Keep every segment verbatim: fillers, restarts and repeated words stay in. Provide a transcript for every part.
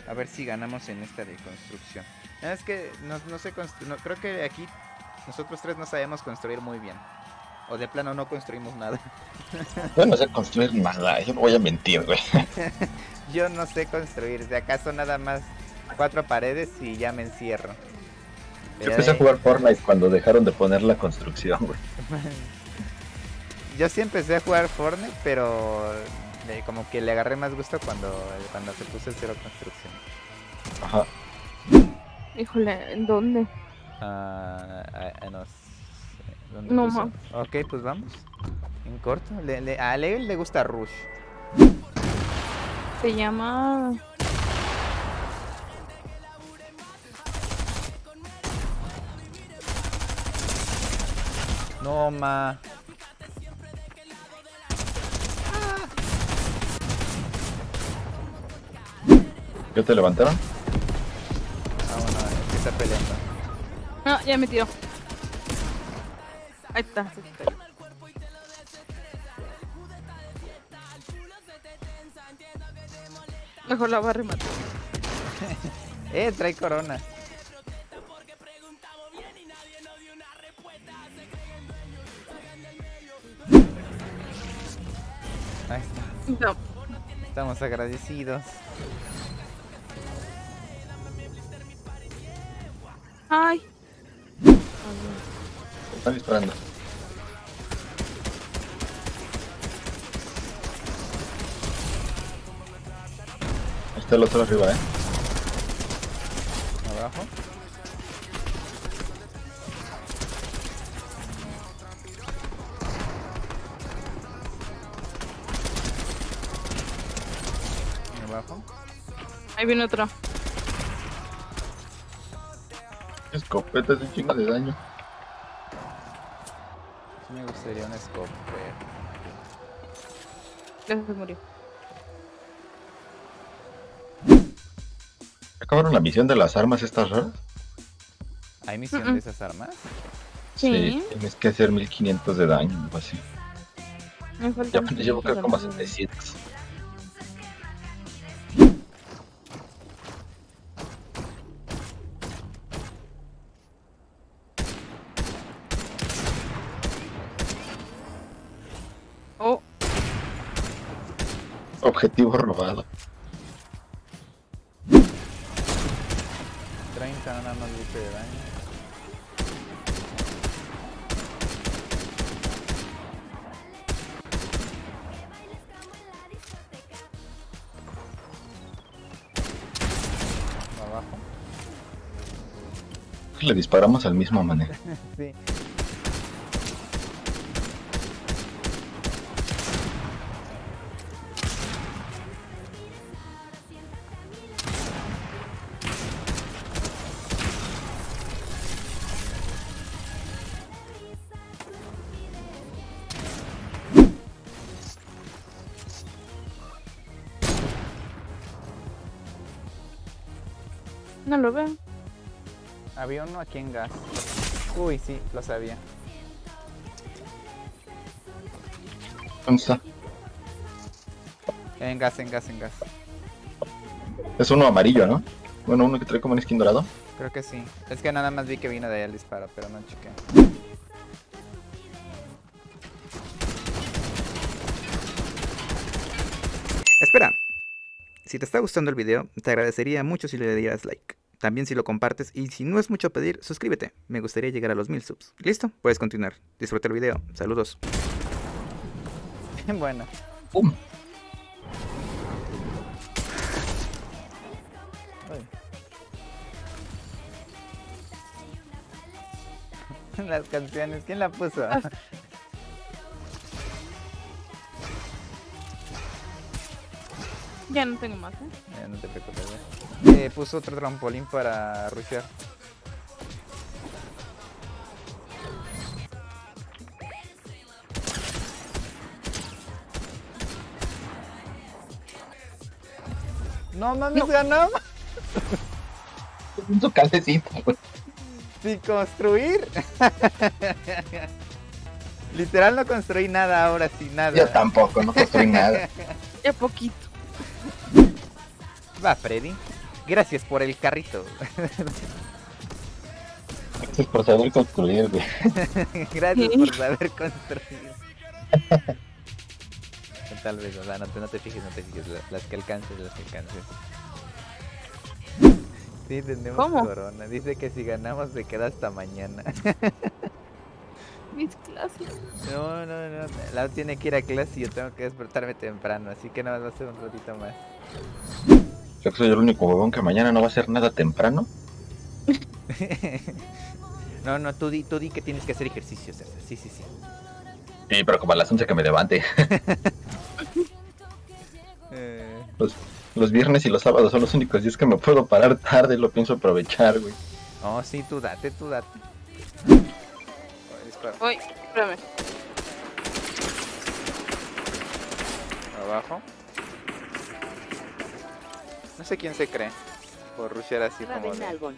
A ver si ganamos en esta de construcción. No, es que no, no sé, no, creo que aquí nosotros tres no sabemos construir muy bien. O de plano no construimos nada. Yo no sé construir nada, yo no voy a mentir, güey. Yo no sé construir, de acaso nada más cuatro paredes y ya me encierro. Yo empecé a jugar Fortnite cuando dejaron de poner la construcción, güey. Yo sí empecé a jugar Fortnite, pero eh, como que le agarré más gusto cuando, cuando se puso el cero construcción. Ajá. Híjole, ¿en dónde? Ah, uh, uh, no sé. ¿Dónde no, puso? Ma. Ok, pues vamos. En corto. Le, le, a Leo le gusta Rush. Se llama... No, ma. ¿Ya te levantaron? Ah, bueno, es que está peleando. Ah, ya me tiró. Ahí está. Mejor la va a rematar. Eh, trae corona. Ahí está. No. Estamos agradecidos. Ay. Están disparando. Ahí está el otro arriba, eh. Abajo. Abajo. Ahí viene otro. Escopeta es un chingo de daño. Sí me gustaría un scope, Ya se murió. ¿Acabaron la misión de las armas estas raras? ¿Hay misión Mm-mm. de esas armas? Sí. Tienes que hacer mil quinientos de daño, algo así. Me Yo faltan apenas llevo creo como a quinientos. setecientos. Oh, Objetivo robado. treinta nada más dice de daño. Abajo. Le disparamos al mismo manera. Sí. no lo veo. Había uno aquí en gas. Uy, sí, lo sabía. ¿Dónde está? En gas, en gas, en gas. Es uno amarillo, ¿no? Bueno, uno que trae como un skin dorado. Creo que sí. Es que nada más vi que vino de ahí el disparo, pero no chequé. Espera. Si te está gustando el video, te agradecería mucho si le dieras like. También si lo compartes y si no es mucho pedir, suscríbete. Me gustaría llegar a los mil subs. ¿Listo? Puedes continuar. Disfruta el video. Saludos. Bueno. ¡Pum! Las canciones, ¿quién la puso? Ya no tengo más, ¿eh? Eh, no te preocupes. Eh. Eh, puso otro trampolín para rushear. No mames, No. ganamos. Un calecito, güey. Sin construir. Literal no construí nada ahora, sin nada. Yo tampoco, no construí nada. Ya poquito. Va, Freddy. Gracias por el carrito. Gracias por saber construir, güey. Gracias por saber construir. Tal vez, o sea, no te, no te fijes, no te fijes. Las, las que alcances, las que alcances. Sí, tenemos ¿Cómo? corona. Dice que si ganamos se queda hasta mañana. Mis clases. No, no, no. La tiene que ir a clase y yo tengo que despertarme temprano. Así que nada más va a ser un ratito más. Yo que soy el único huevón que mañana no va a hacer nada temprano. No, no, tú di, tú di que tienes que hacer ejercicio, César. Sí, sí, sí. Sí, pero como a las once que me levante. Eh, Los, los viernes y los sábados son los únicos días que me puedo parar tarde. Lo pienso aprovechar, güey. Oh, sí, tú date, tú date. Oh, dispara. Uy, espérame. Abajo. No sé quién se cree por rushear así como de...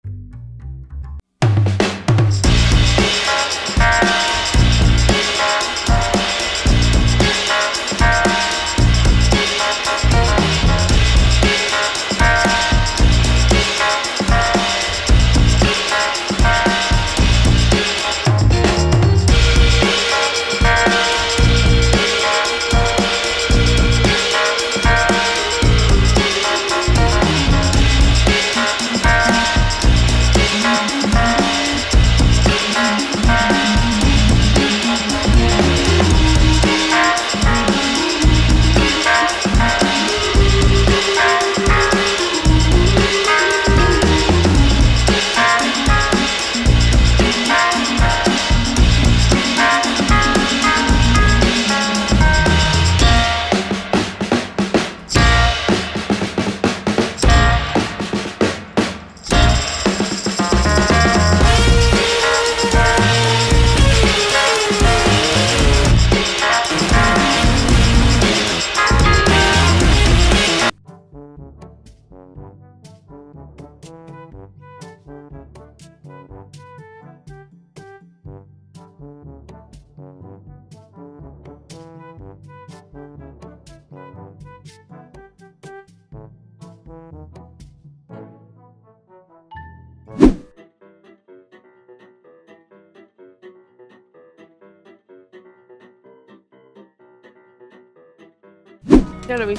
Ya lo vi.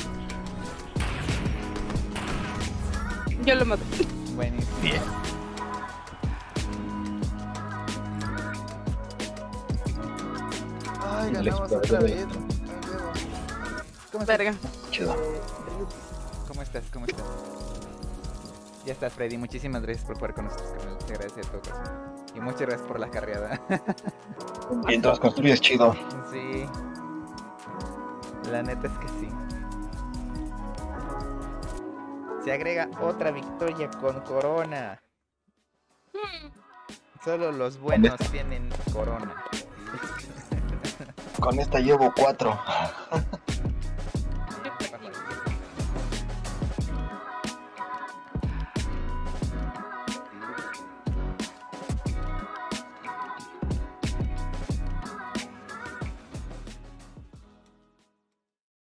Yo lo mato. Buenísimo. Bien. Ay, El ganamos explorador otra de- vez. ¿Cómo estás? Verga. Chido. ¿Cómo estás? ¿Cómo estás? Ya estás, Freddy. Muchísimas gracias por jugar con nosotros, carnal. Te agradece de todo corazón. Y muchas gracias por la carreada. Y entonces construyes chido. Sí. La neta es que sí. Se agrega otra victoria con corona. Solo los buenos tienen corona. Con esta llevo cuatro.